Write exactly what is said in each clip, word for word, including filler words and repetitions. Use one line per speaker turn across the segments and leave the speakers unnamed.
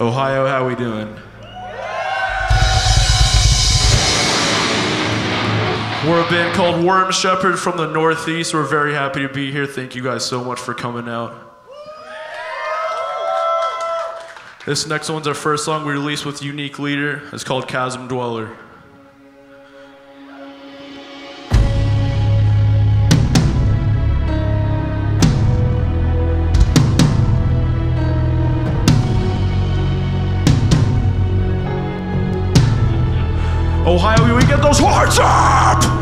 Ohio, how we doing? We're a band called Worm Shepherd from the Northeast. We're very happy to be here. Thank you guys so much for coming out. This next one's our first song we released with Unique Leader. It's called Chasm Dweller. Ohio, we get those hearts up!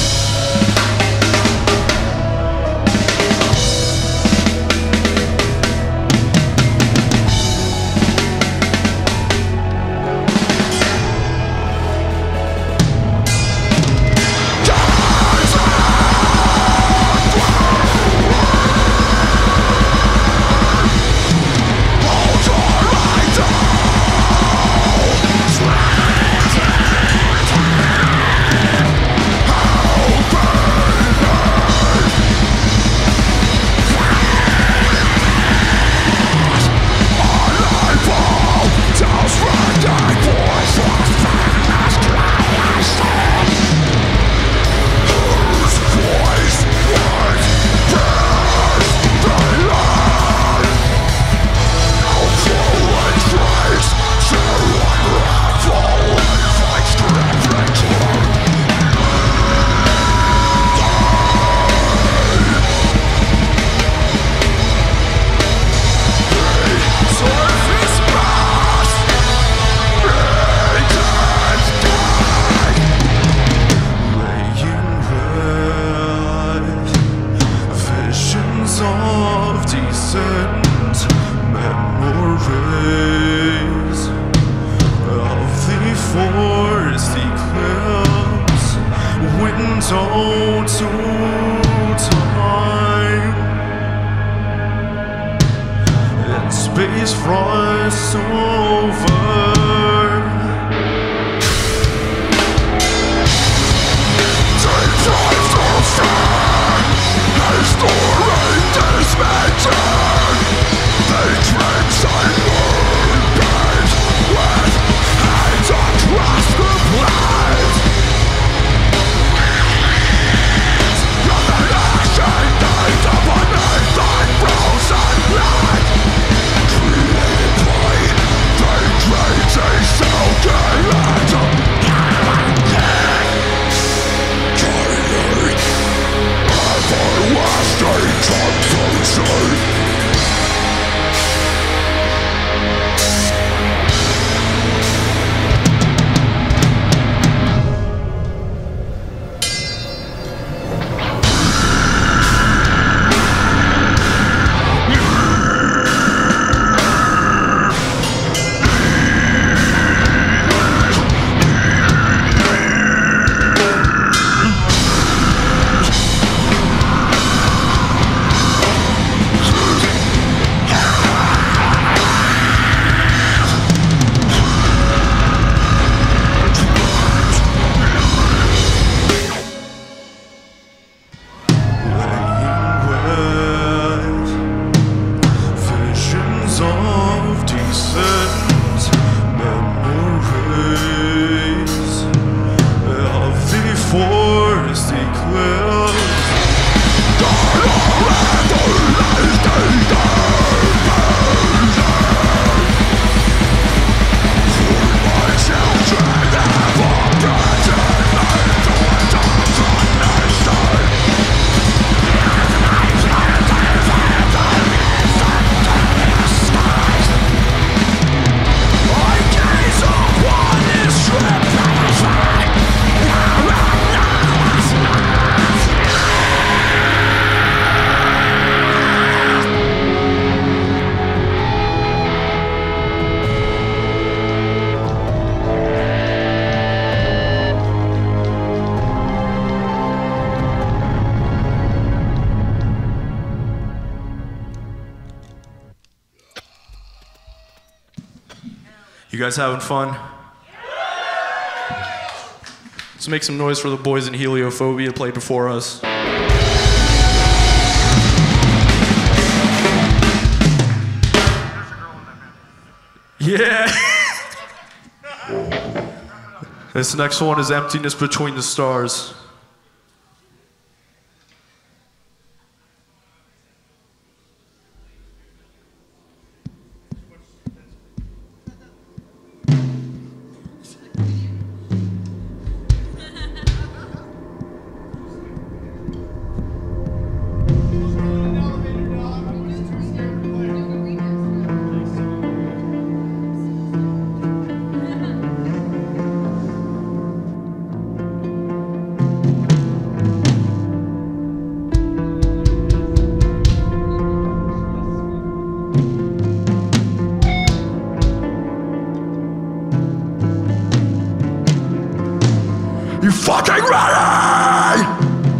You guys having fun? Let's make some noise for the boys in Heliophobia played before us. Yeah. This next one is Emptiness Between the Stars.
You fucking ready?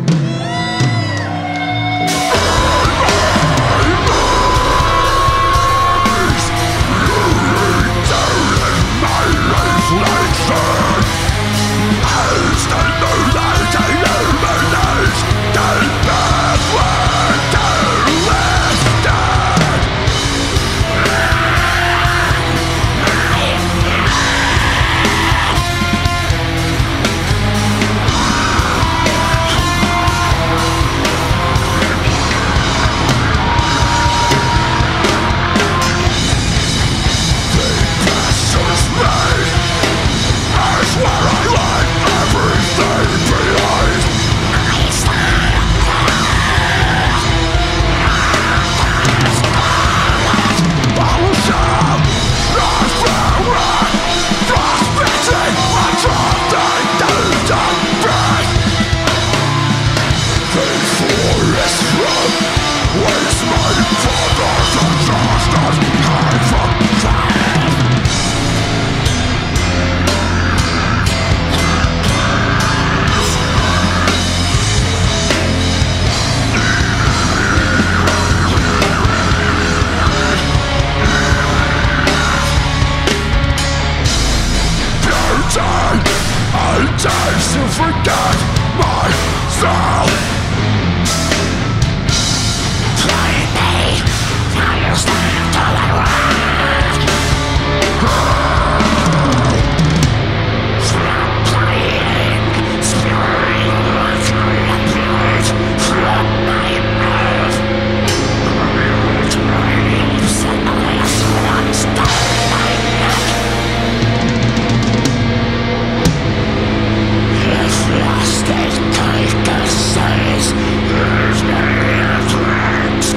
To forget myself. Play me, now you stand to the left. Stop playing, spewing through the blood from my mouth. Cold waves and the last ones down my neck. Lost as Tiger says, there's no influence.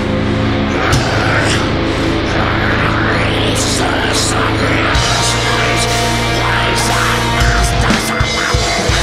Reaches on the street, lies on masters on the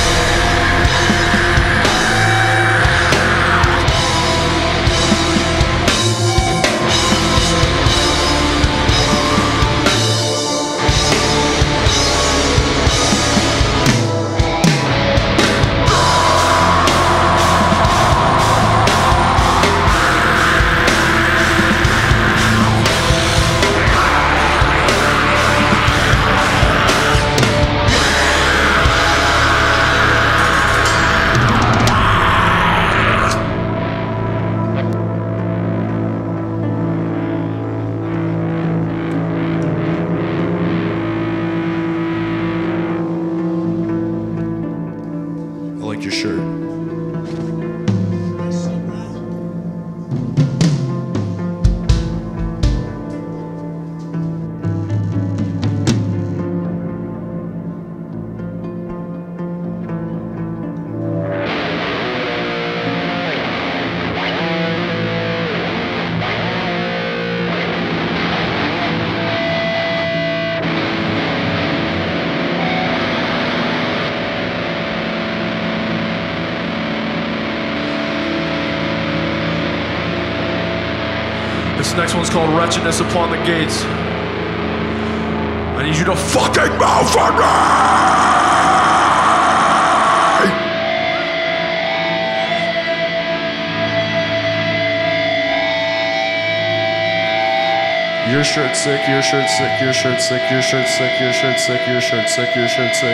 This next one's called Wretchedness Upon the Gates. I need you to fucking move for me! Your shirt sick, your shirt sick, your shirt sick, your shirt sick, your shirt sick, your shirt sick, your shirt sick.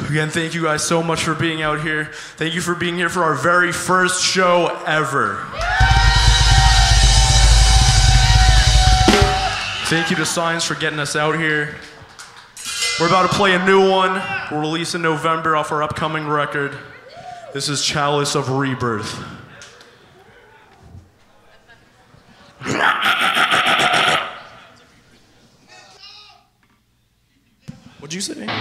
Again, thank you guys so much for being out here. Thank you for being here for our very first show ever. Thank you to Science for getting us out here. We're about to play a new one. We'll release in November off our upcoming record. This is Chalice of Rebirth. What'd you say?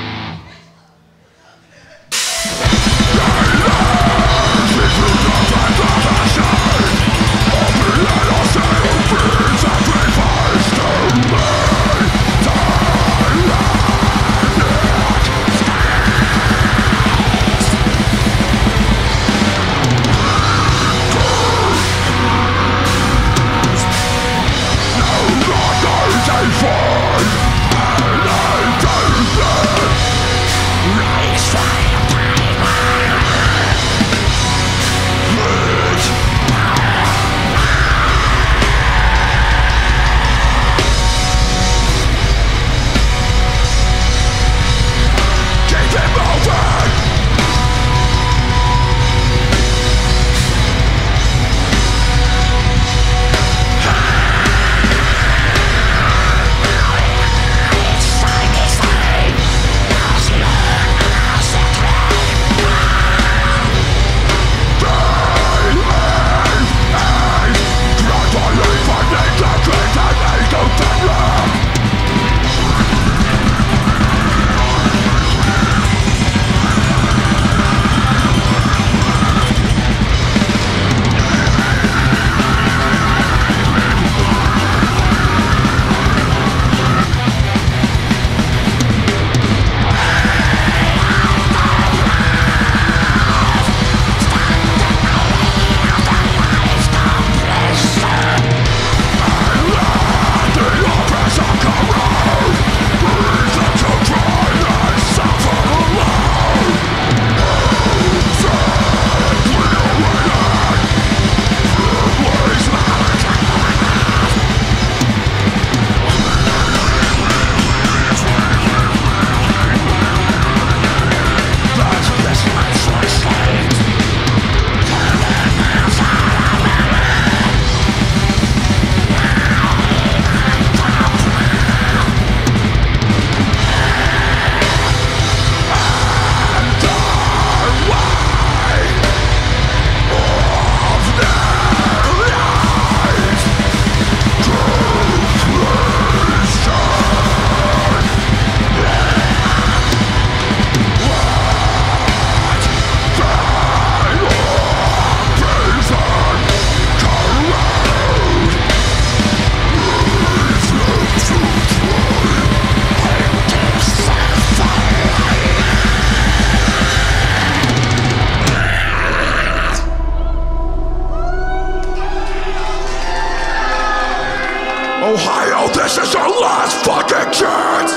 Ohio, this is your last fucking chance!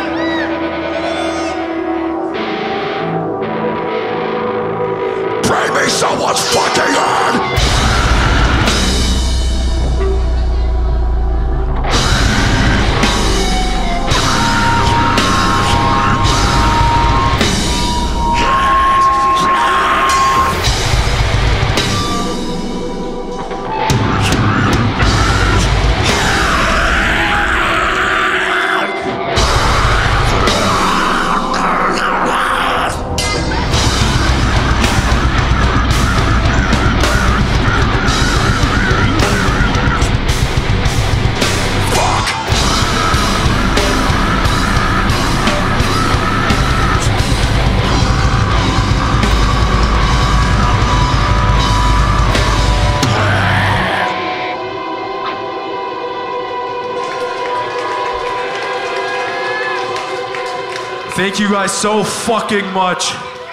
Bring me someone's fucking head!
Thank you guys so fucking much.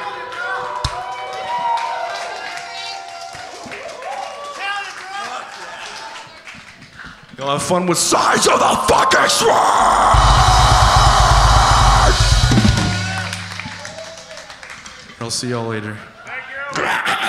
You'll have fun with Size of the Fucking Sword! I'll see y'all later.
Thank you.